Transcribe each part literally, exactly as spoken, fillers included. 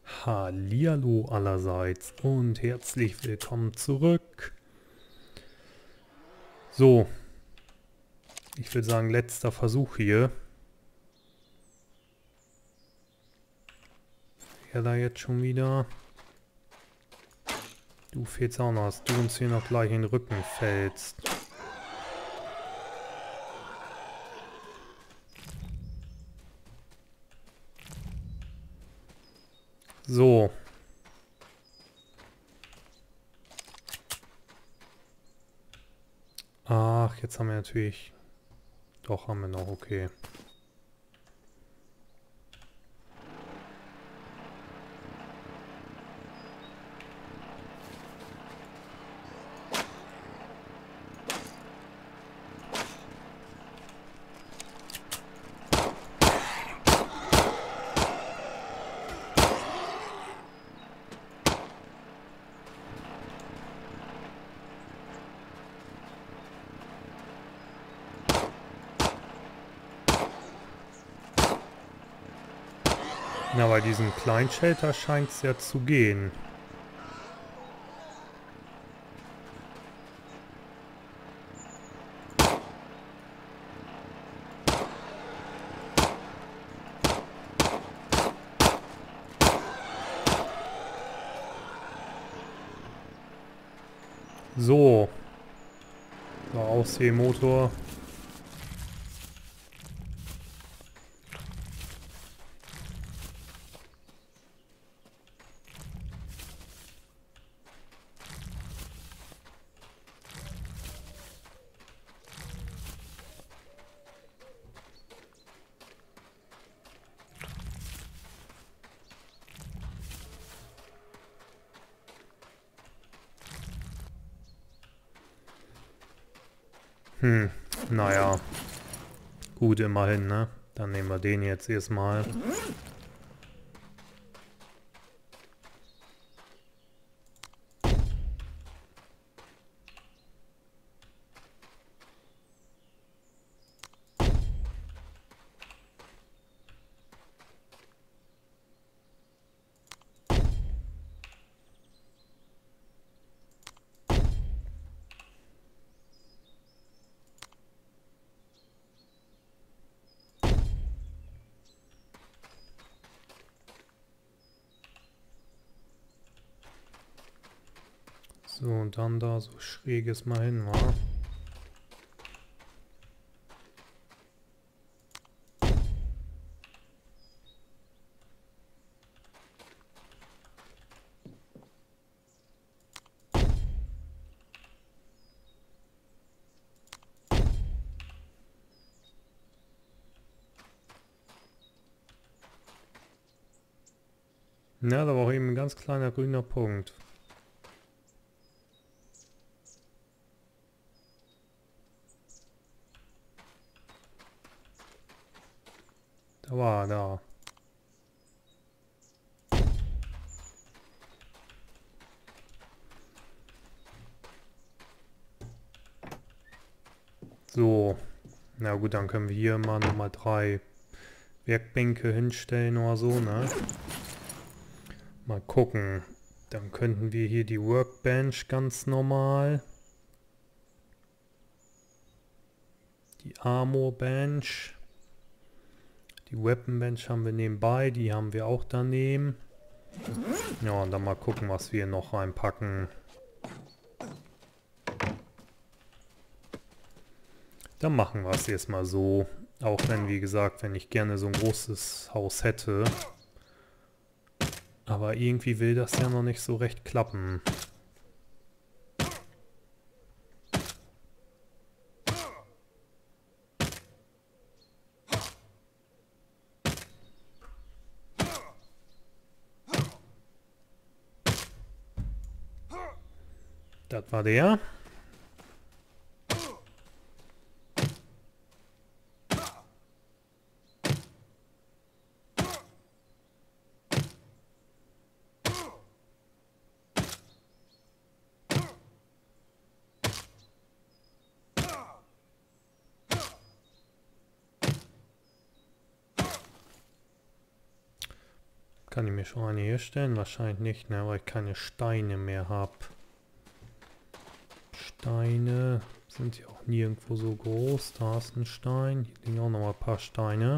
Hallihallo allerseits und herzlich willkommen zurück. So, ich würde sagen, letzter Versuch hier. Wer da jetzt schon wieder? Du fehlst auch noch, dass du uns hier noch gleich in den Rücken fällst. So. Ach, jetzt haben wir natürlich... Doch, haben wir noch, okay. Ja, bei diesem kleinen Shelter scheint es ja zu gehen. So. So, Aussehmotor. Hm, naja. Gut, immerhin, ne? Dann nehmen wir den jetzt erstmal. So, und dann da so schräges mal hin, wa? Ja, da war auch eben ein ganz kleiner grüner Punkt. Da war er, da. So. Na gut, dann können wir hier mal nochmal drei Werkbänke hinstellen oder so, ne? Mal gucken. Dann könnten wir hier die Workbench ganz normal. Die Armor Bench. Die Weapon Bench haben wir nebenbei. Die haben wir auch daneben. Ja, und dann mal gucken, was wir noch reinpacken. Dann machen wir es erstmal so. Auch wenn, wie gesagt, wenn ich gerne so ein großes Haus hätte. Aber irgendwie will das ja noch nicht so recht klappen. Das war der. Kann ich mir schon eine herstellen? Wahrscheinlich nicht, ne? Weil ich keine Steine mehr habe. Steine sind ja auch nirgendwo so groß. Da ist ein Stein. Hier liegen auch noch mal ein paar Steine.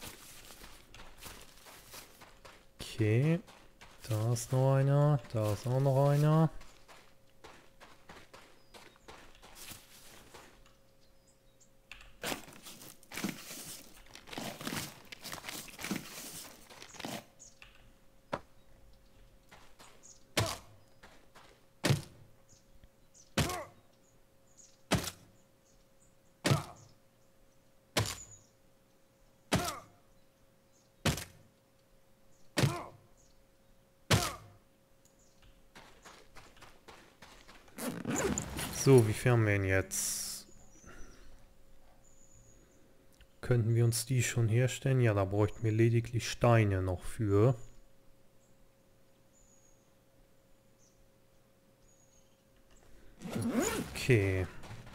Okay. Da ist noch einer. Da ist auch noch einer. So, wie viel haben wir denn jetzt? Könnten wir uns die schon herstellen? Ja, da bräuchten wir lediglich Steine noch für. Okay.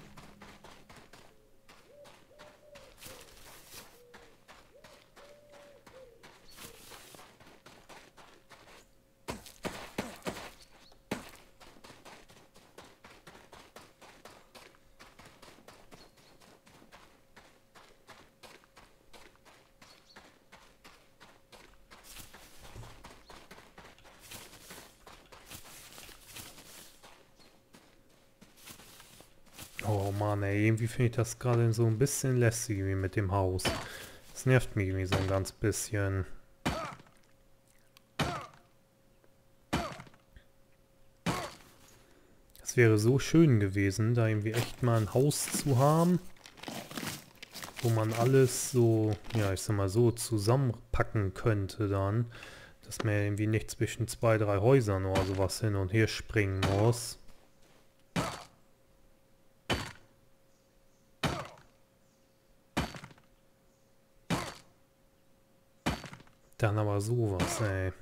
Oh Mann, ey, irgendwie finde ich das gerade so ein bisschen lästig wie mit dem Haus. Das nervt mich irgendwie so ein ganz bisschen. Es wäre so schön gewesen, da irgendwie echt mal ein Haus zu haben, wo man alles so, ja, ich sag mal so, zusammenpacken könnte dann, dass man irgendwie nicht zwischen zwei, drei Häusern oder sowas hin und her springen muss. Dann aber sowas, ey.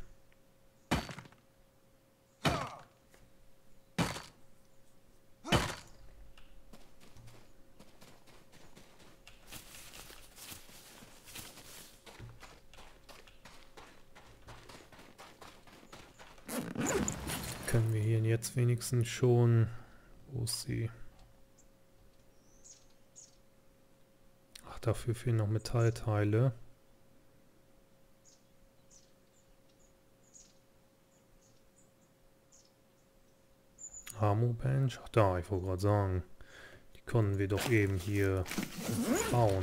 Können wir hier jetzt wenigstens schon... Wo ist sie? Ach, dafür fehlen noch Metallteile. Armor-Bench? Ach da, ich wollte gerade sagen. Die konnten wir doch eben hier bauen.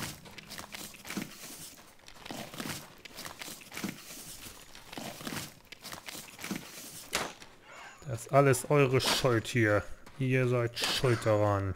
Das ist alles eure Schuld hier. Ihr seid schuld daran.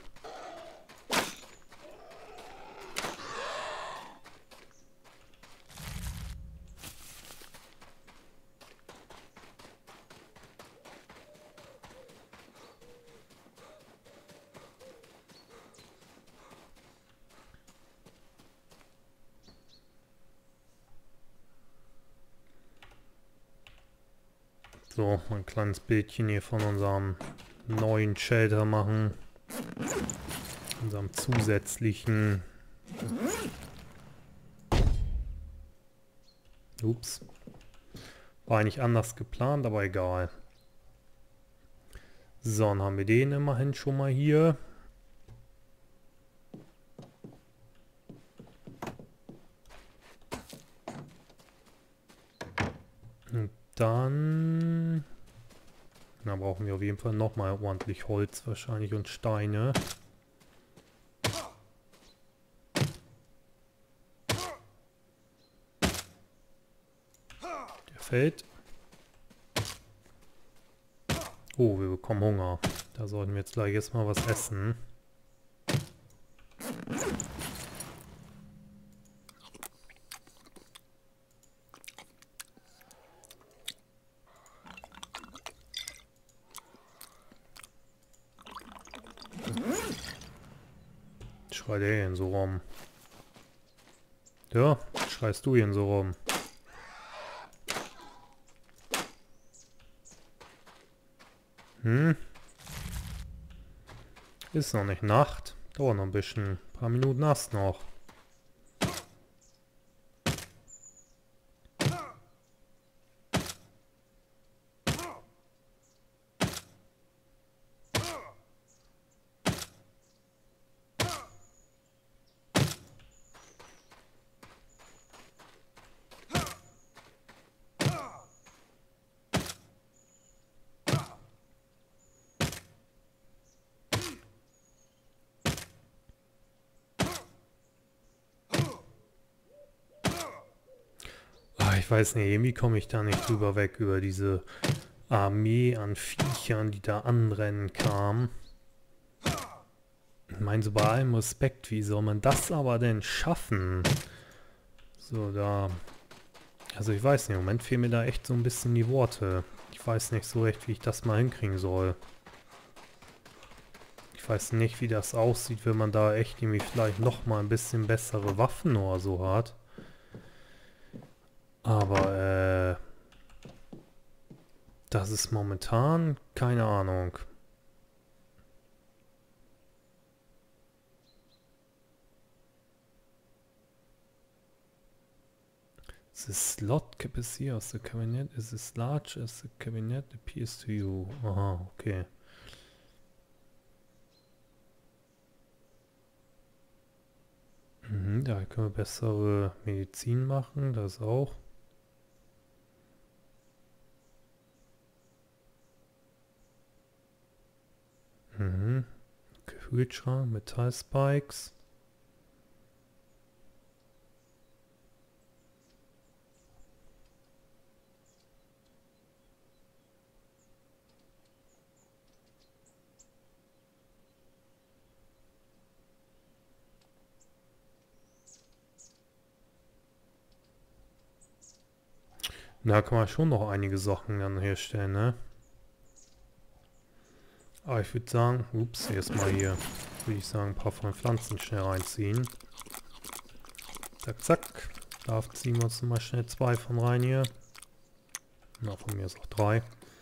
So, ein kleines Bildchen hier von unserem neuen Shelter machen. Unserem zusätzlichen. Ups. War eigentlich anders geplant, aber egal. So, dann haben wir den immerhin schon mal hier. Und dann... Da brauchen wir auf jeden Fall nochmal ordentlich Holz wahrscheinlich und Steine. Der fällt. Oh, wir bekommen Hunger. Da sollten wir jetzt gleich erstmal was essen. Schreit der denn so rum? Ja, schreist du ihn so rum? Hm? Ist noch nicht Nacht. Dauert noch ein bisschen. Ein paar Minuten hast noch. ich weiß nicht, irgendwie komme ich da nicht drüber weg, über diese Armee an Viechern, die da anrennen kam. Ich meine, so bei allem Respekt, wie soll man das aber denn schaffen? So, da... Also ich weiß nicht, im Moment fehlen mir da echt so ein bisschen die Worte. Ich weiß nicht so recht, wie ich das mal hinkriegen soll. Ich weiß nicht, wie das aussieht, wenn man da echt irgendwie vielleicht nochmal ein bisschen bessere Waffen oder so hat. Aber, äh... das ist momentan keine Ahnung. The slot capacity of the cabinet is as large as the cabinet appears to you. Aha, okay. Mhm, da können wir bessere Medizin machen, das auch. Mhm. Kühlschrank, Metallspikes. Da kann man schon noch einige Sachen dann herstellen, ne? Aber ich würde sagen, ups, erstmal hier, würde ich sagen, ein paar von Pflanzen schnell reinziehen. Zack, zack. Da ziehen wir uns mal schnell zwei von rein hier. Na, von mir ist auch drei.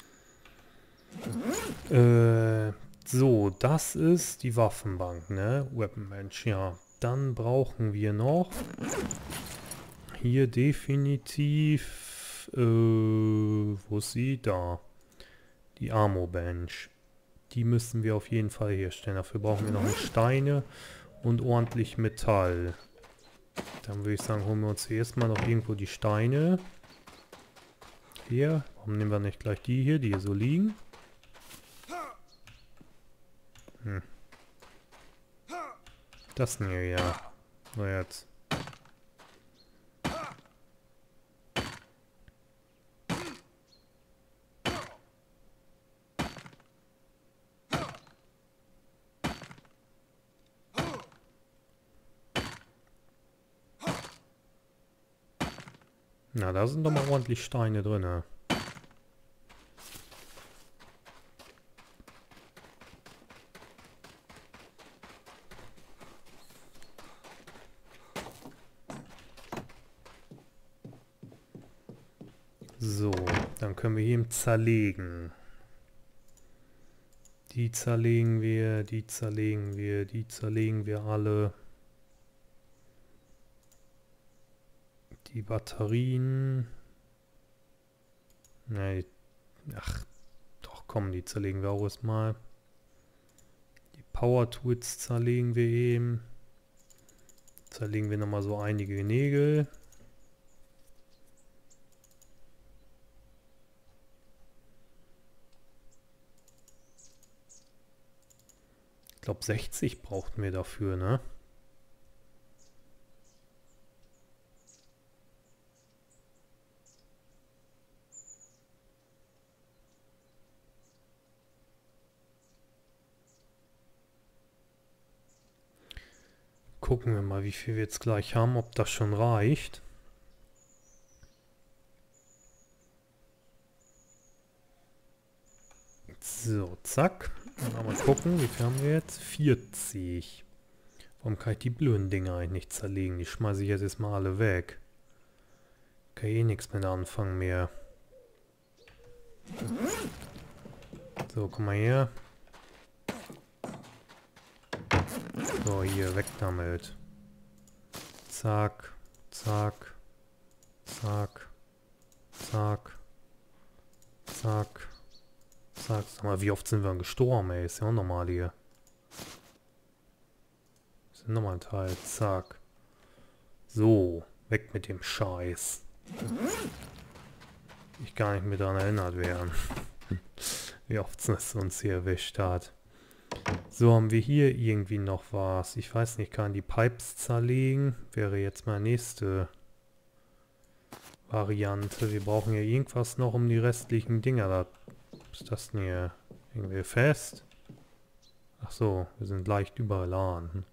Äh, so, das ist die Waffenbank, ne? Weapon Bench, ja. Dann brauchen wir noch hier definitiv, äh, wo ist sie? Da. Die Armor Bench. Die müssen wir auf jeden Fall herstellen. Dafür brauchen wir noch Steine und ordentlich Metall. Dann würde ich sagen, holen wir uns hier erstmal noch irgendwo die Steine. Hier. Warum nehmen wir nicht gleich die hier, die hier so liegen? Hm. Das denn hier, ja. So jetzt. Na, da sind doch mal ordentlich Steine drin. So, dann können wir hier zerlegen. Die zerlegen wir, die zerlegen wir, die zerlegen wir alle. Die Batterien. Nein, ach, doch komm, die zerlegen wir auch erstmal. Die Power Tools zerlegen wir eben. Zerlegen wir nochmal so einige Nägel. Ich glaube sechzig brauchten wir dafür, ne? Gucken wir mal, wie viel wir jetzt gleich haben, ob das schon reicht. So, zack. Und mal gucken, wie viel haben wir jetzt? vierzig. Warum kann ich die blöden Dinger eigentlich nicht zerlegen? Die schmeiße ich jetzt erstmal alle weg. Kann eh nichts mit anfangen mehr. So, komm mal her. So, hier, weg damit. Zack, zack, zack, zack, zack, zack. Sag mal, wie oft sind wir denn gestorben, ey? Ist ja auch normal hier. Das ist nochmal ein Teil. Zack. So, weg mit dem Scheiß. Ich gar nicht mehr daran erinnert werden. Wie oft es uns hier erwischt hat. So, haben wir hier irgendwie noch was. Ich weiß nicht, kann die Pipes zerlegen? Wäre jetzt meine nächste Variante. Wir brauchen ja irgendwas noch um die restlichen Dinger da. Was ist das denn hier? Irgendwie fest? Ach so, wir sind leicht überladen.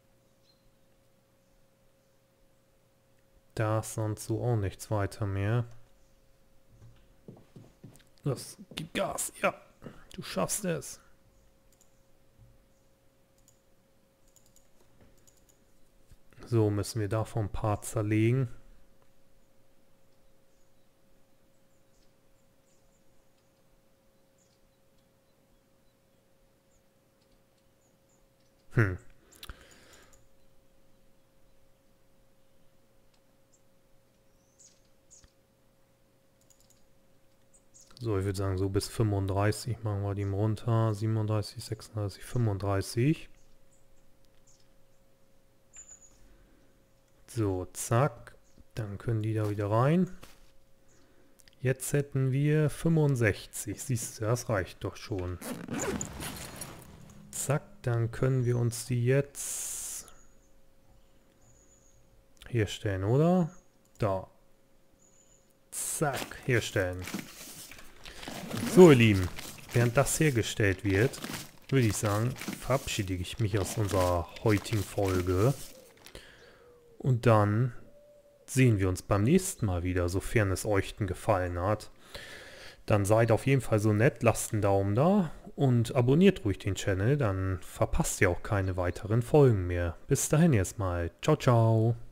Da ist sonst so auch nichts weiter mehr. Das gibt Gas. Ja, du schaffst es. So, müssen wir davon ein paar zerlegen. Hm. So, ich würde sagen, so bis fünfunddreißig machen wir die runter. siebenunddreißig, sechsunddreißig, fünfunddreißig. So, zack. Dann können die da wieder rein. Jetzt hätten wir fünfundsechzig. Siehst du, das reicht doch schon. Zack, dann können wir uns die jetzt herstellen, oder? Da. Zack, herstellen. So, ihr Lieben, während das hergestellt wird, würde ich sagen, verabschiede ich mich aus unserer heutigen Folge. Und dann sehen wir uns beim nächsten Mal wieder, sofern es euch denn gefallen hat. Dann seid auf jeden Fall so nett, lasst einen Daumen da und abonniert ruhig den Channel, dann verpasst ihr auch keine weiteren Folgen mehr. Bis dahin erstmal. Ciao, ciao.